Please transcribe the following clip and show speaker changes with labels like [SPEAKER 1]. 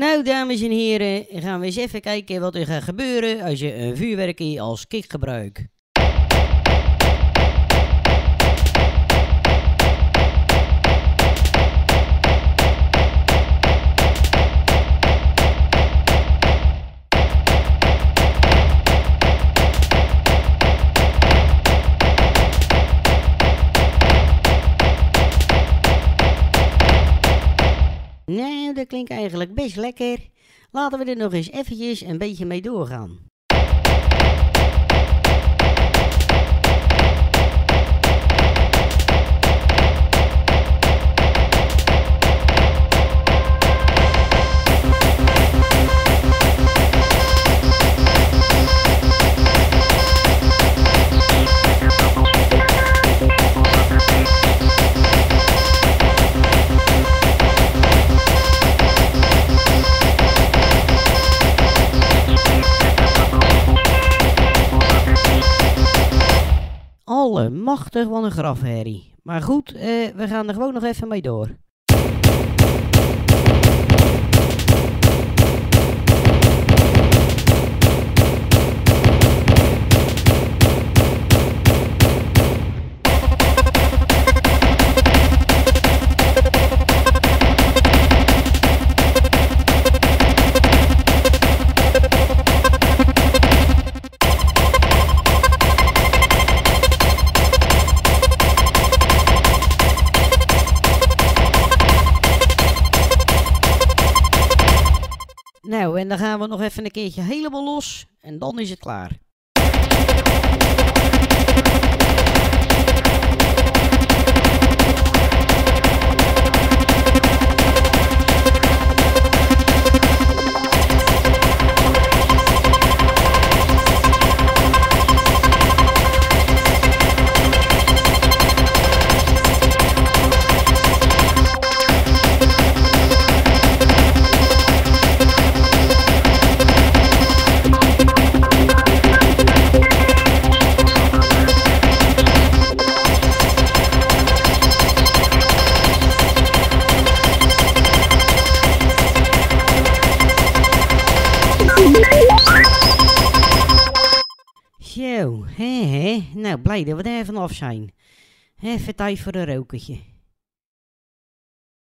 [SPEAKER 1] Nou, dames en heren, gaan we eens even kijken wat er gaat gebeuren als je een vuurwerkje als kick gebruikt. Nou, dat klinkt eigenlijk best lekker. Laten we er nog eens eventjes een beetje mee doorgaan. Allemachtig, wat een grafherrie. Maar goed, we gaan er gewoon nog even mee door. Nou, en dan gaan we nog even een keertje helemaal los en dan is het klaar. Zo, nou blij dat we er vanaf zijn. Even tijd voor een rokertje.